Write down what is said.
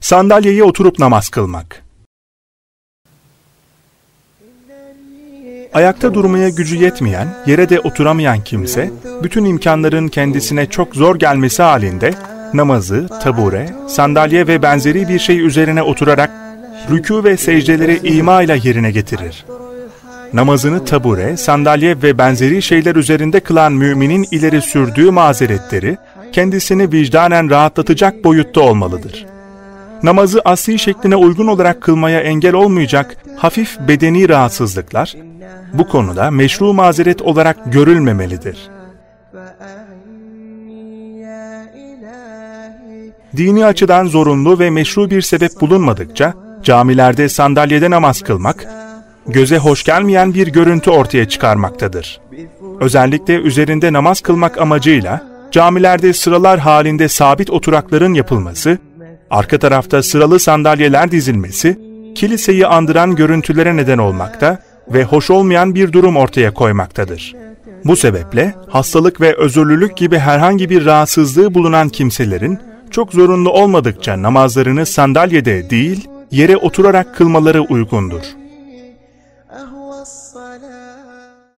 Sandalyeye oturup namaz kılmak. Ayakta durmaya gücü yetmeyen, yere de oturamayan kimse, bütün imkanların kendisine çok zor gelmesi halinde, namazı, tabure, sandalye ve benzeri bir şey üzerine oturarak, rükû ve secdeleri ima ile yerine getirir. Namazını tabure, sandalye ve benzeri şeyler üzerinde kılan müminin ileri sürdüğü mazeretleri, kendisini vicdanen rahatlatacak boyutta olmalıdır. Namazı asli şekline uygun olarak kılmaya engel olmayacak hafif bedeni rahatsızlıklar, bu konuda meşru mazeret olarak görülmemelidir. Dini açıdan zorunlu ve meşru bir sebep bulunmadıkça, camilerde sandalyede namaz kılmak, göze hoş gelmeyen bir görüntü ortaya çıkarmaktadır. Özellikle üzerinde namaz kılmak amacıyla, camilerde sıralar halinde sabit oturakların yapılması, arka tarafta sıralı sandalyeler dizilmesi, kiliseyi andıran görüntülere neden olmakta ve hoş olmayan bir durum ortaya koymaktadır. Bu sebeple hastalık ve özürlülük gibi herhangi bir rahatsızlığı bulunan kimselerin çok zorunlu olmadıkça namazlarını sandalyede değil, yere oturarak kılmaları uygundur.